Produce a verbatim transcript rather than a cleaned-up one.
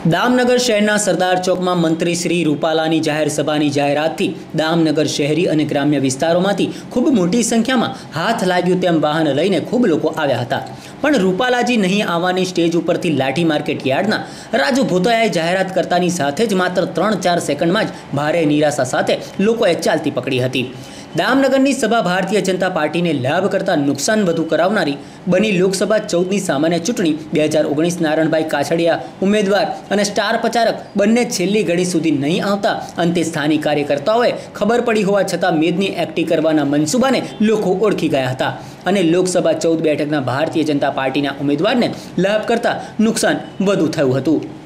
દામનગર શહેરના સરદાર ચોકમાં મંત્રી શ્રી રૂપાલાની જાહેર સભાની જાહેરાતથી દામનગર શહેરી અને ગ્રામ્ય વિસ્તારોમાંથી ખૂબ મોટી સંખ્યામાં હાથ લાગ્યું તેમ વાહન લઈને ખૂબ લોકો આવ્યા હતા, પણ રૂપાલાજી નહીં આવવાની સ્ટેજ ઉપરથી લાઠી માર્કેટ યાર્ડના રાજુ ભૂતોયાએ જાહેરાત કરતાની સાથે જ માત્ર ત્રણ ચાર સેકન્ડમાં જ ભારે નિરાશા સાથે લોકોએ ચાલતી પકડી હતી। દામનગરની સભા ભારતીય જનતા પાર્ટીને લાભ કરતા નુકસાન વધુ કરાવનારી બની। લોકસભા ચૌદની સામાન્ય ચૂંટણી બે હજાર ઓગણીસ નારણભાઈ કાછડિયા ઉમેદવાર અને સ્ટાર પ્રચારક બંને છેલ્લી ઘડી સુધી નહીં આવતા અંતે સ્થાનિક કાર્યકર્તાઓએ ખબર પડી હોવા છતાં મેદની એકઠી કરવાના મનસૂબાને લોકો ઓળખી ગયા હતા અને લોકસભા ચૌદ બેઠકના ભારતીય જનતા પાર્ટીના ઉમેદવારને લાભ કરતા નુકસાન વધુ થયું હતું।